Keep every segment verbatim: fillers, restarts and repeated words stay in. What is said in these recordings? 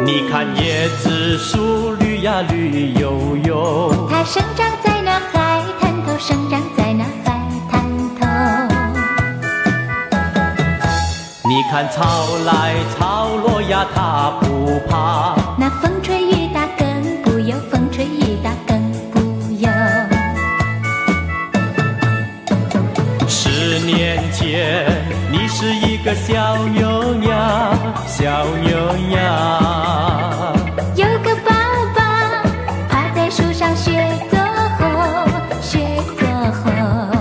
你看椰子树绿呀绿油油， 它生长在那海滩头，生长在那海滩头。 你看潮来潮落呀它不怕， 那风吹雨打更不忧，风吹雨打更不忧。 十年前你是一个小牛呀小牛呀， 有个爸爸趴在树上学走后，学走后。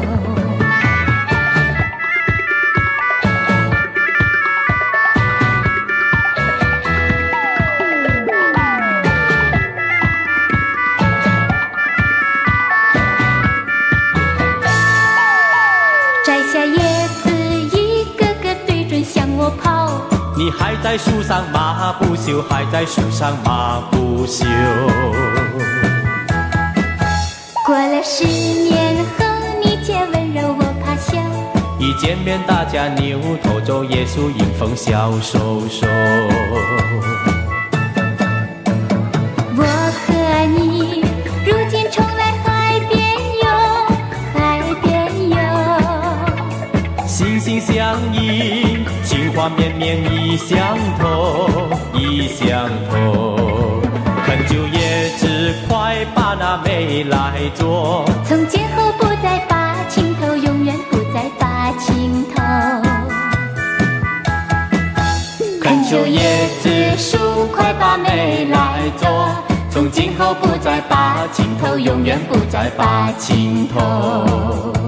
摘下叶子，一个个对准向我跑。 你还在树上马不休，还在树上马不休。 过了十年后，你见温柔我怕笑。 一见面大家扭头走，耶稣迎风笑收收。 我和你如今重来海边游，海边游。 心心相印，情话绵绵一相投，一相投。恳求叶子快把那美来做， 从今后不再拔青头，永远不再拔青头。 恳求叶子树快把美来做，从今后不再拔青头，永远不再拔青头。